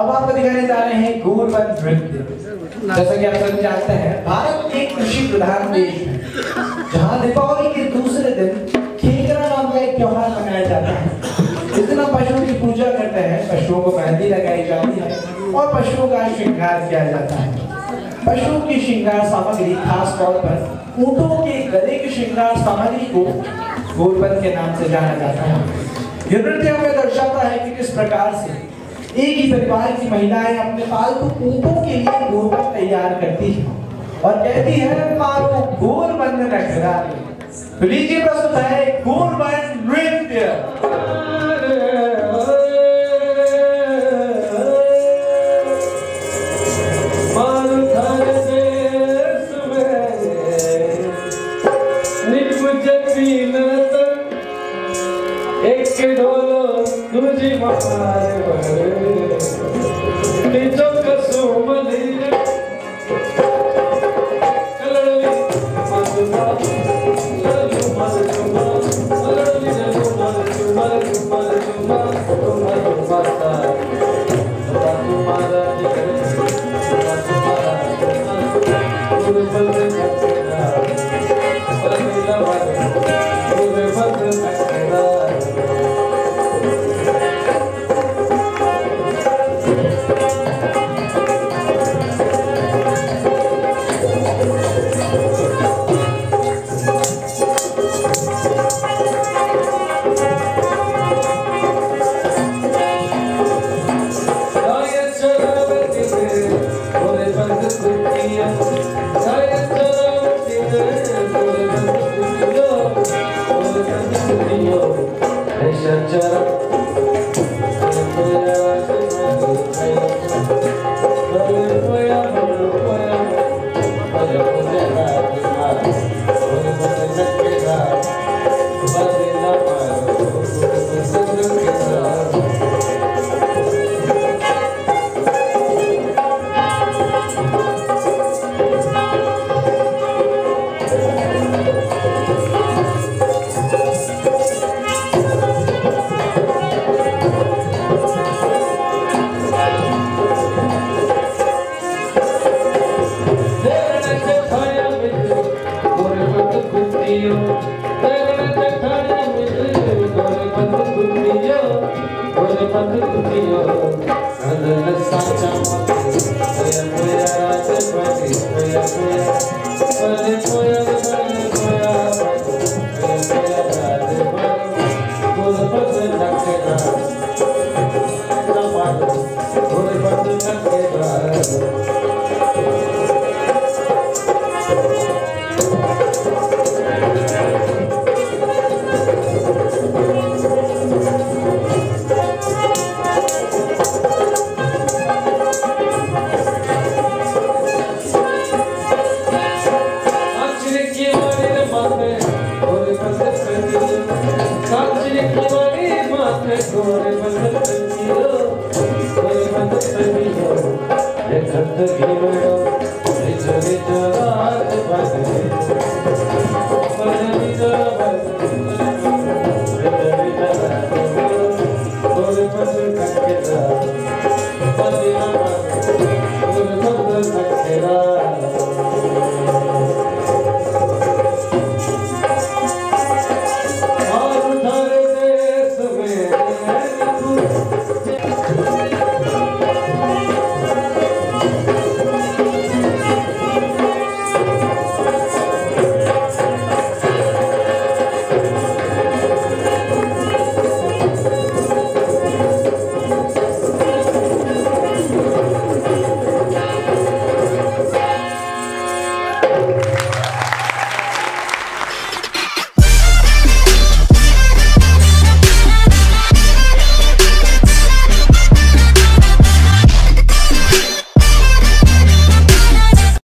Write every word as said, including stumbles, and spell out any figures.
अब आपको दिखाने जा रहे हैं गौरवन नृत्य। जैसा कि आप सभी जानते हैं, भारत एक कृषि प्रधान देश है, जहाँ दीपावली के दूसरे दिन खेकरा नाम का एक त्योहार मनाया जाता है। इस दिन हम पशुओं की पूजा करते हैं, पशुओं को मेहंदी लगाई जाती है और पशुओं का श्रृंगार किया जाता है। पशुओं की श्रृंगार सामग्री खास तौर पर ऊँटों के गले की श्रृंगार सामग्री को गौरवन के नाम से जाना जाता है। यह नृत्य हमें दर्शाता है कि किस प्रकार से एक ही परिवार की महिलाएं अपने पालतू ऊँटों के लिए गौरवन तैयार करती है और कहती है मारो गौरवन नखरा। तो लीजिए प्रस्तुत है गौरवन नृत्य। एक ढोलो तुझी मारे बड़े जो कसो मली कलड़ी मधुमा ललू मधुमा ललड़ी ललू मधुमा मधुमा मधुमा मधुमा तुम्हारा Poya poya